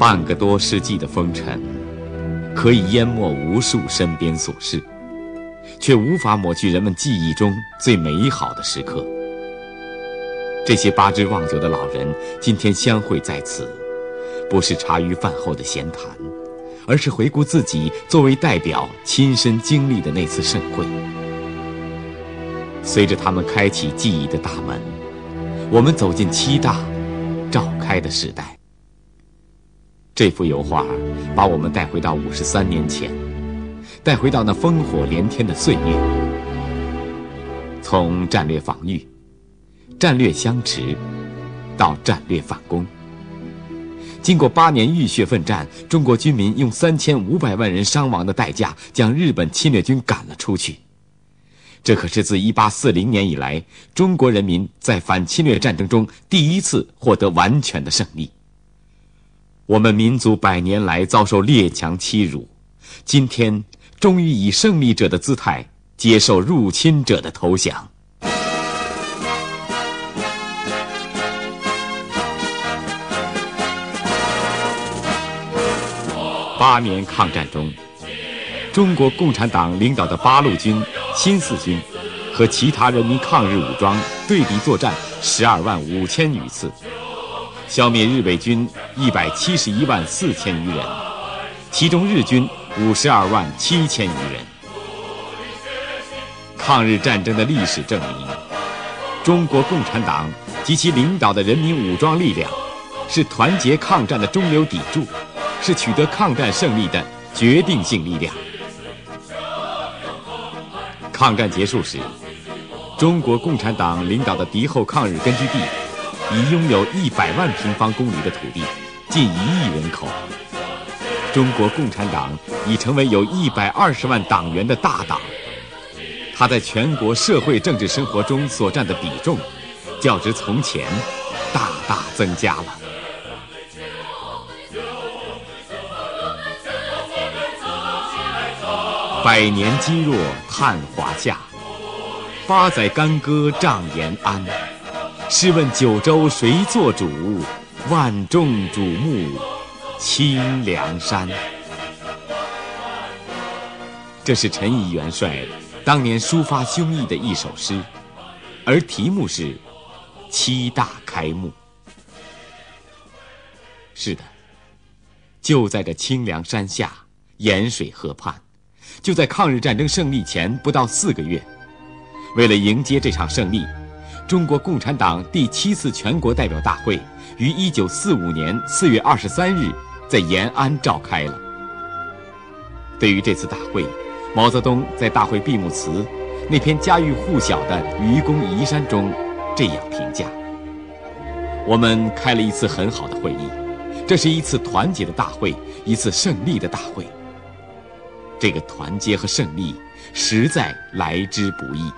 半个多世纪的风尘，可以淹没无数身边琐事，却无法抹去人们记忆中最美好的时刻。这些八知忘酒的老人今天相会在此，不是茶余饭后的闲谈，而是回顾自己作为代表亲身经历的那次盛会。随着他们开启记忆的大门，我们走进七大召开的时代。这幅油画把我们带回到53年前，带回到那烽火连天的岁月。从战略防御、战略相持到战略反攻，经过8年浴血奋战，中国军民用3500万人伤亡的代价，将日本侵略军赶了出去。这可是自1840年以来，中国人民在反侵略战争中第一次获得完全的胜利。我们民族100年来遭受列强欺辱，今天终于以胜利者的姿态接受入侵者的投降。8年抗战中，中国共产党领导的八路军、新四军和其他人民抗日武装对敌作战12万5千余次，消灭日伪军171万4千余人，其中日军52万7千余人。抗日战争的历史证明，中国共产党及其领导的人民武装力量是团结抗战的中流砥柱，是取得抗战胜利的决定性力量。抗战结束时，中国共产党领导的敌后抗日根据地已拥有100万平方公里的土地，近1亿人口。中国共产党已成为有120万党员的大党，它在全国社会政治生活中所占的比重，较之从前大大增加了。100年积弱叹华夏，8载干戈仗延安。试问九州谁做主？万众瞩目清凉山。这是陈毅元帅当年抒发胸臆的一首诗，而题目是七大开幕。是的，就在这清凉山下，盐水河畔，就在抗日战争胜利前不到4个月，为了迎接这场胜利，中国共产党第7次全国代表大会于1945年4月23日在延安召开了。对于这次大会，毛泽东在大会闭幕词那篇家喻户晓的《愚公移山》中这样评价：我们开了一次很好的会议，这是一次团结的大会，一次胜利的大会。这个团结和胜利实在来之不易。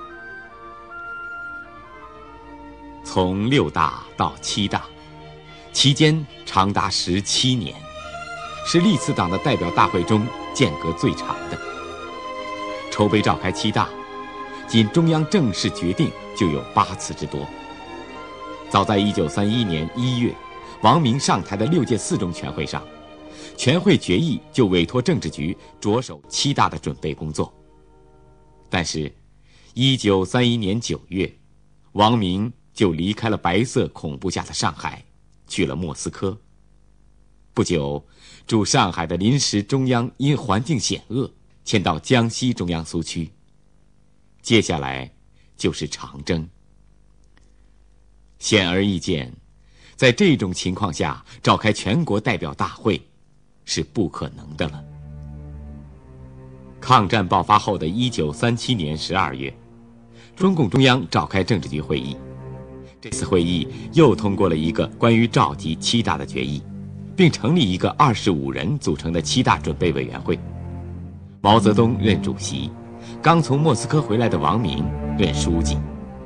从6大到7大，期间长达17年，是历次党的代表大会中间隔最长的。筹备召开7大，仅中央正式决定就有8次之多。早在1931年1月，王明上台的6届4中全会上，全会决议就委托政治局着手7大的准备工作。但是1931年9月，王明就离开了白色恐怖下的上海，去了莫斯科。不久，驻上海的临时中央因环境险恶，迁到江西中央苏区。接下来就是长征。显而易见，在这种情况下召开全国代表大会是不可能的了。抗战爆发后的1937年12月，中共中央召开政治局会议。这次会议又通过了一个关于召集7大的决议，并成立一个25人组成的7大准备委员会。毛泽东任主席，刚从莫斯科回来的王明任书记。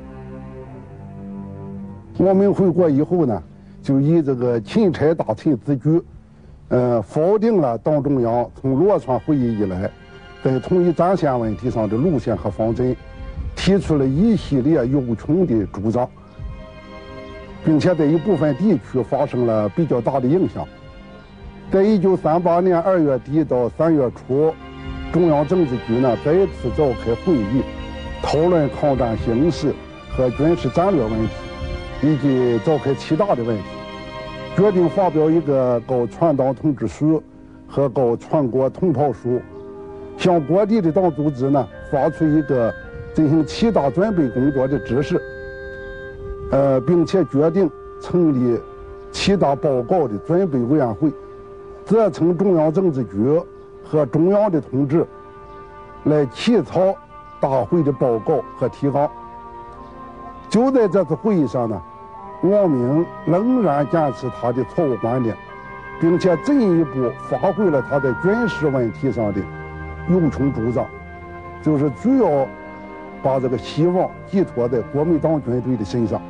王明回国以后呢，就以这个钦差大臣自居，否定了党中央从罗川会议以来在统一战线问题上的路线和方针，提出了一系列有穷的主张，并且在一部分地区发生了比较大的影响。 在1938年2月底到3月初，中央政治局呢再次召开会议，讨论抗战形势和军事战略问题，以及召开其他的问题，决定发表一个告全党通知书和告全国同胞书，向各地的党组织呢发出一个进行7大准备工作的指示，并且决定成立7大报告的准备委员会，责成中央政治局和中央的同志来起草大会的报告和提纲。就在这次会议上呢，王明仍然坚持他的错误观点，并且进一步发挥了他在军事问题上的优穷主张，就是主要把这个希望寄托在国民党军队的身上。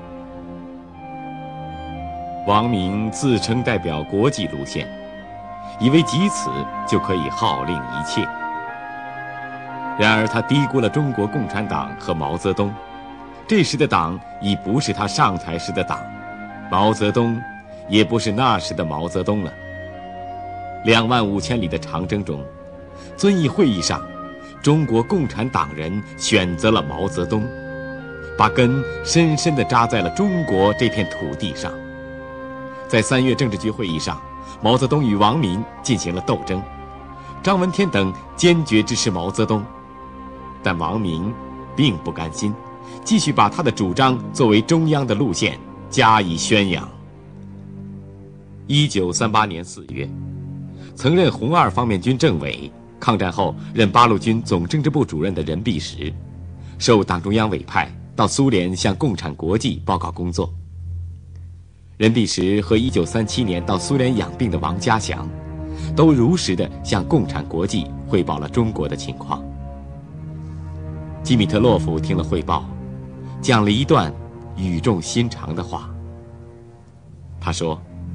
王明自称代表国际路线，以为藉此就可以号令一切。然而他低估了中国共产党和毛泽东，这时的党已不是他上台时的党，毛泽东也不是那时的毛泽东了。25000里的长征中，遵义会议上，中国共产党人选择了毛泽东，把根深深地扎在了中国这片土地上。在3月政治局会议上，毛泽东与王明进行了斗争，张闻天等坚决支持毛泽东，但王明并不甘心，继续把他的主张作为中央的路线加以宣扬。1938年4月，曾任红二方面军政委，抗战后任八路军总政治部主任的任弼时，受党中央委派到苏联向共产国际报告工作。任弼时和1937年到苏联养病的王家祥，都如实地向共产国际汇报了中国的情况。基米特洛夫听了汇报，讲了一段语重心长的话。他说：“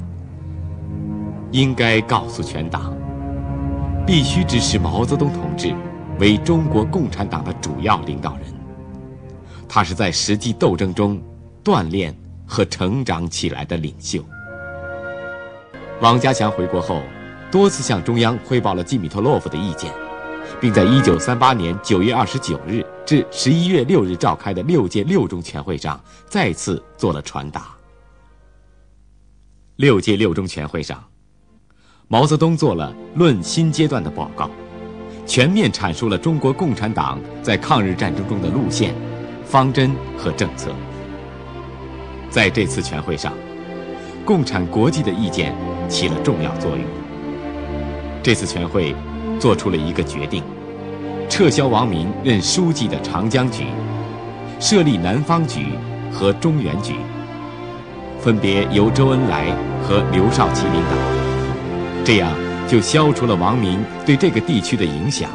应该告诉全党，必须支持毛泽东同志为中国共产党的主要领导人。他是在实际斗争中锻炼和成长起来的领袖。”王家祥回国后，多次向中央汇报了基米特洛夫的意见，并在1938年9月29日至11月6日召开的6届六中全会上再次做了传达。6届六中全会上，毛泽东做了论新阶段的报告，全面阐述了中国共产党在抗日战争中的路线、方针和政策。在这次全会上，共产国际的意见起了重要作用。这次全会做出了一个决定，撤销王明任书记的长江局，设立南方局和中原局，分别由周恩来和刘少奇领导，这样就消除了王明对这个地区的影响。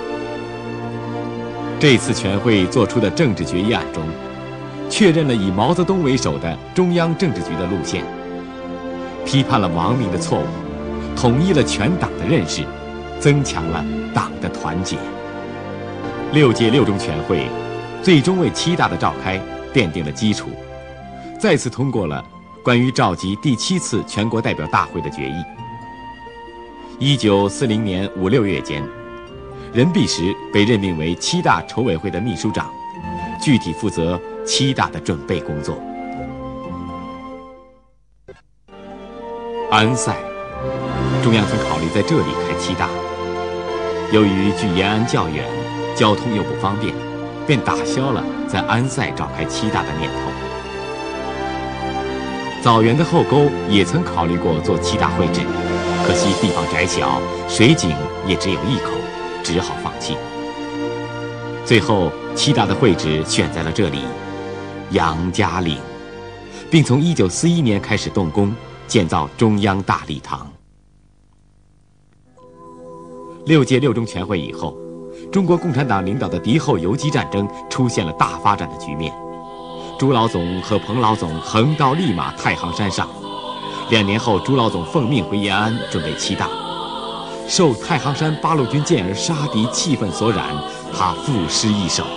这次全会做出的政治决议案中，确认了以毛泽东为首的中央政治局的路线，批判了王明的错误，统一了全党的认识，增强了党的团结。6届六中全会最终为7大的召开奠定了基础，再次通过了关于召集第7次全国代表大会的决议。1940年5、6月间，任弼时被任命为7大筹委会的秘书长，具体负责7大的准备工作。安塞，中央曾考虑在这里开7大，由于距延安较远，交通又不方便，便打消了在安塞召开7大的念头。枣园的后沟也曾考虑过做7大会址，可惜地方窄小，水井也只有1口，只好放弃。最后7大的会址选在了这里，杨家岭，并从1941年开始动工建造中央大礼堂。6届六中全会以后，中国共产党领导的敌后游击战争出现了大发展的局面。朱老总和彭老总横刀立马太行山上，2年后朱老总奉命回延安准备7大。受太行山八路军健儿杀敌气氛所染，他赋诗一首：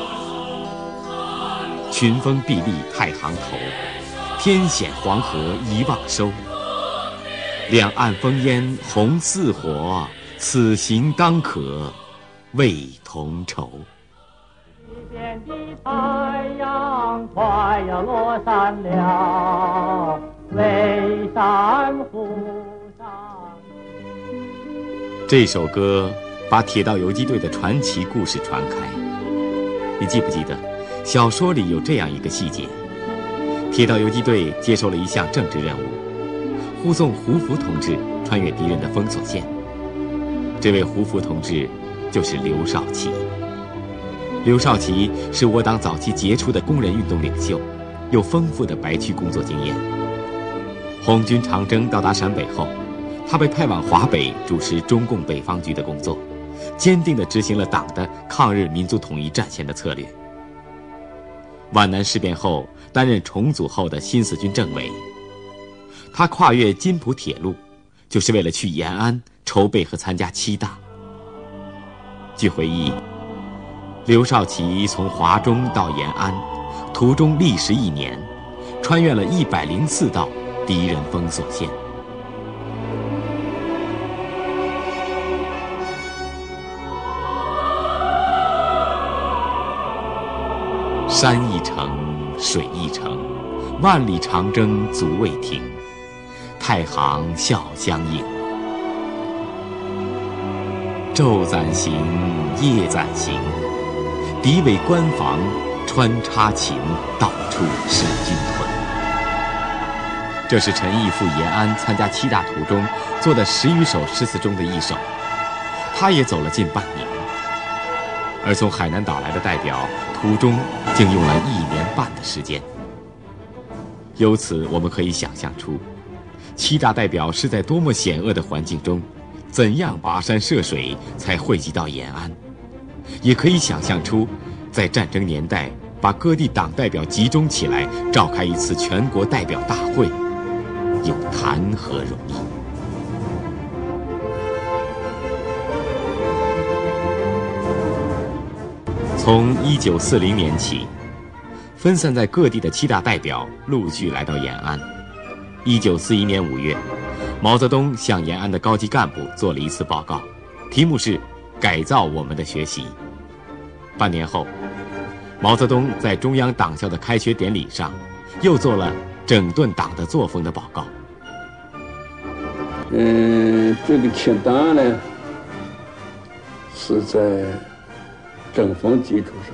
群峰壁立太行头，天险黄河一望收。 两岸烽烟红似火，此行当可为同酬。 西边的太阳快要落山了，巍山湖上。 这首歌把铁道游击队的传奇故事传开。你记不记得，小说里有这样一个细节：铁道游击队接受了一项政治任务，护送胡佛同志穿越敌人的封锁线。这位胡佛同志就是刘少奇。刘少奇是我党早期杰出的工人运动领袖，有丰富的白区工作经验。红军长征到达陕北后，他被派往华北主持中共北方局的工作，坚定地执行了党的抗日民族统一战线的策略。皖南事变后，担任重组后的新四军政委。他跨越津浦铁路，就是为了去延安筹备和参加7大。据回忆，刘少奇从华中到延安，途中历时1年，穿越了104道敌人封锁线。山一程，水一程，万里长征足未停，太行笑相迎。昼暂行，夜暂行，敌伪关防，穿插秦，到处是军屯。这是陈毅赴延安参加7大途中做的10余首诗词中的一首，他也走了近半年。而从海南岛来的代表，途中竟用了1年半的时间。由此我们可以想象出，7大代表是在多么险恶的环境中，怎样跋山涉水才汇集到延安。也可以想象出，在战争年代把各地党代表集中起来，召开一次全国代表大会，又谈何容易。从1940年起，分散在各地的7大代表陆续来到延安。1941年5月，毛泽东向延安的高级干部做了一次报告，题目是改造我们的学习。半年后，毛泽东在中央党校的开学典礼上又做了整顿党的作风的报告。 这个7大呢，是在政风基础上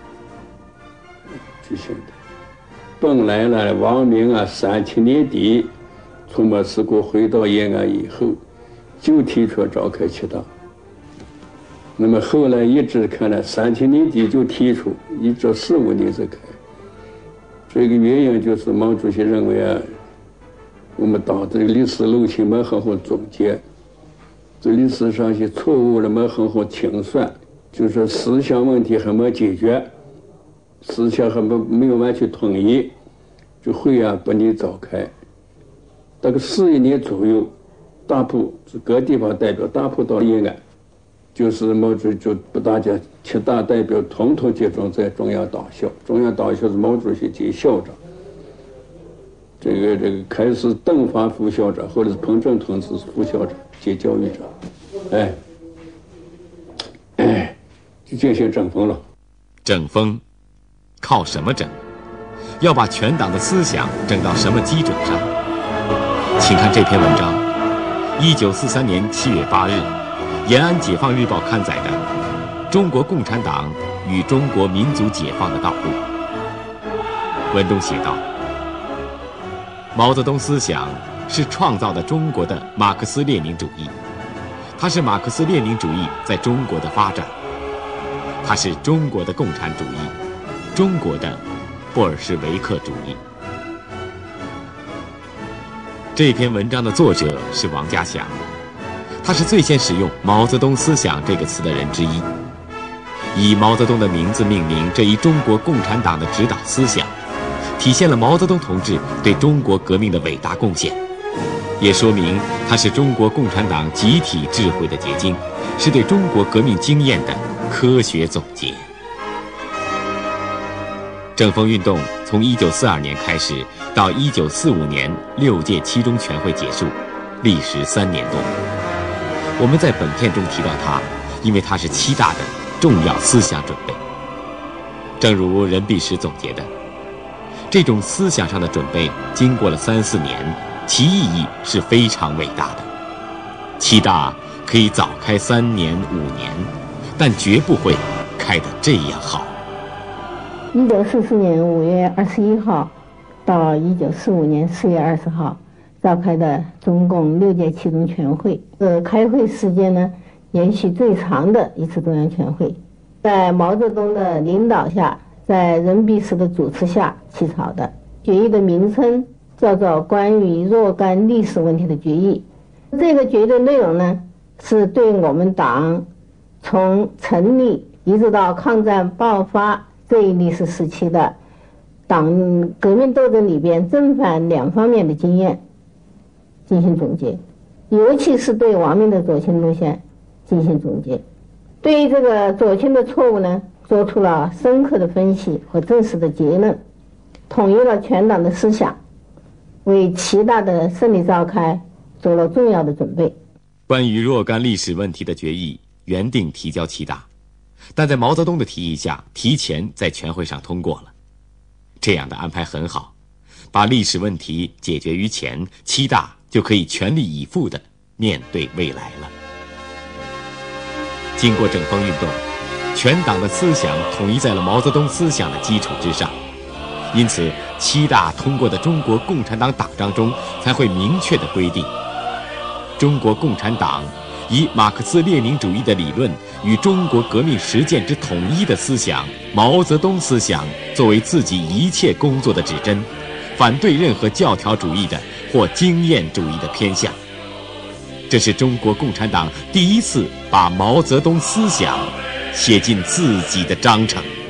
举行的。本来呢，王明37年底从莫斯科回到延安以后，就提出召开7大。那么后来一直看了37年底就提出，一直45年才开。这个原因就是毛主席认为我们党这个历史路径没很好总结，这历史上一些错误的没很好清算，就是思想问题还没解决，思想还没有完全统一，这会不能召开。大概41年左右，大部各地方代表大部到延安，就是毛主席就把大家7大代表统统集中在中央党校，中央党校是毛主席兼校长。这个开始邓发副校长，或者是彭震同志是副校长兼教育长，就进行整风了。 整风，靠什么整？要把全党的思想整到什么基准上？请看这篇文章，1943年7月8日，延安解放日报刊载的《中国共产党与中国民族解放的道路》。文中写道，毛泽东思想是创造的中国的马克思列宁主义，它是马克思列宁主义在中国的发展，它是中国的共产主义，中国的布尔什维克主义。这篇文章的作者是王家祥，他是最先使用毛泽东思想这个词的人之一，以毛泽东的名字命名这一中国共产党的指导思想，体现了毛泽东同志对中国革命的伟大贡献，也说明他是中国共产党集体智慧的结晶，是对中国革命经验的科学总结。整风运动从1942年开始，到1945年6届七中全会结束， 历时3年多。我们在本片中提到它，因为它是7大的重要思想准备。正如任弼时总结的，这种思想上的准备经过了3、4年，其意义是非常伟大的。7大可以早开3年、5年，但绝不会开得这样好。 1944年5月21号到1945年4月20号召开的中共6届七中全会，开会时间呢延续最长的一次中央全会，在毛泽东的领导下，在任弼时的主持下起草的。决议的名称叫做《关于若干历史问题的决议》。这个决议的内容呢，是对我们党从成立一直到抗战爆发这一历史时期的党革命斗争里边正反2方面的经验进行总结，尤其是对王明的左倾路线进行总结，对于这个左倾的错误呢，做出了深刻的分析和正式的结论，统一了全党的思想，为7大的胜利召开做了重要的准备。 关于若干历史问题的决议原定提交7大，但在毛泽东的提议下，提前在全会上通过了。这样的安排很好，把历史问题解决于前，7大就可以全力以赴地面对未来了。经过整风运动，全党的思想统一在了毛泽东思想的基础之上，因此7大通过的中国共产党党章中才会明确地规定，中国共产党以马克思列宁主义的理论与中国革命实践之统一的思想，毛泽东思想作为自己一切工作的指针，反对任何教条主义的或经验主义的偏向。这是中国共产党第一次把毛泽东思想写进自己的章程。